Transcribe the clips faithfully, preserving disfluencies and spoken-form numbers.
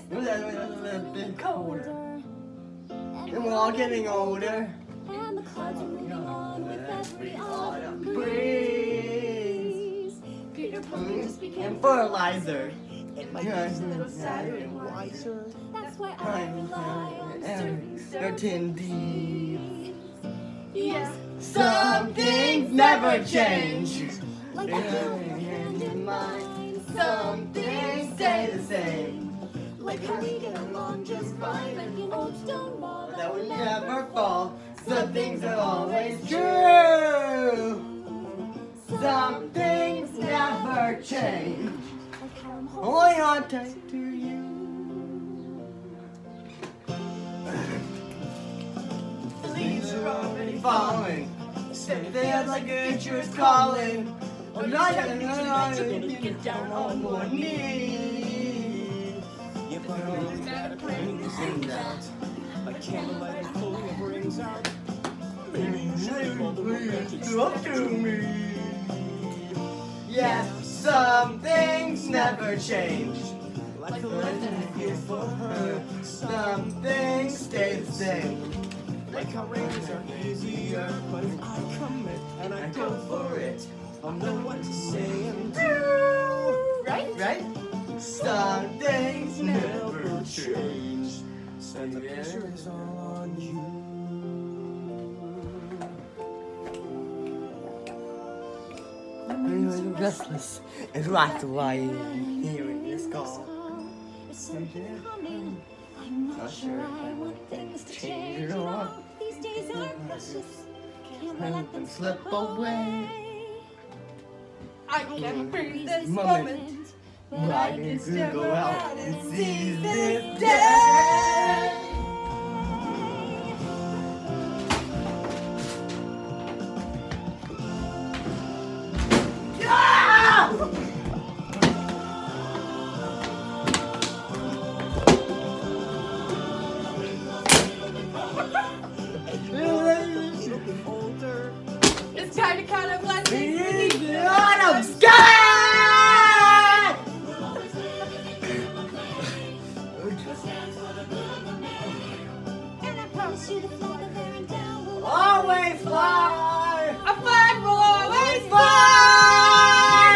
a bit colder. And we're all getting older. And the clouds are moving on with every autumn breeze. Peter Pan just became And fertilizer. It might be a little sadder and wiser. That's why I rely on certainty. Yes, Some things never change. like a hand in mine. Some things stay the same. Like how we get along just fine. Like an old stone wall That will never fall. Some things are always true. Some things never change. Holding on tight to you. The leaves are already falling. They have like nature is calling. Oh, not gonna get down on one knee. You put on that plane and out. A candlelight fully brings out. Please up to me. Yes, some things never change. Like the legend I feel for her. Some things stay the same. Like how rains are easier, but if I commit and I go for it, I'll know what to say and do. Right? Right? Some things never Never change. change. And the pressure is all on you. I'm restless, and that's why I'm hearing this call. It's something coming. I'm not sure I want things to change or not. These days are precious. Can't let them slip away. I can't breathe this moment, but I can still go out and seize this day. Older. It's time to count up blessings. I'm scared! And I promise you the flag of there and down will Always fly! A flag will always Fly!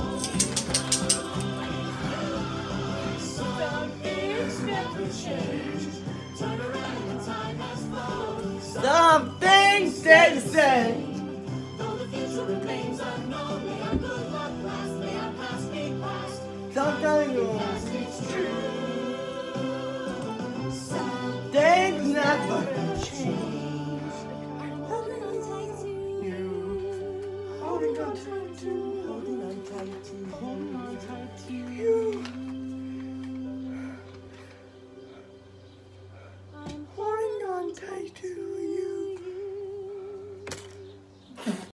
Some things never change. Turn around when time has flown. Some things stay the same. Though the future remains unknown, may our good luck last, may our past be past. Sometimes Past it's true. Some things never change. I'm holding on tight to you. holding on tight to holding on tight to holding on tight to you. you. I'm Holding on tight to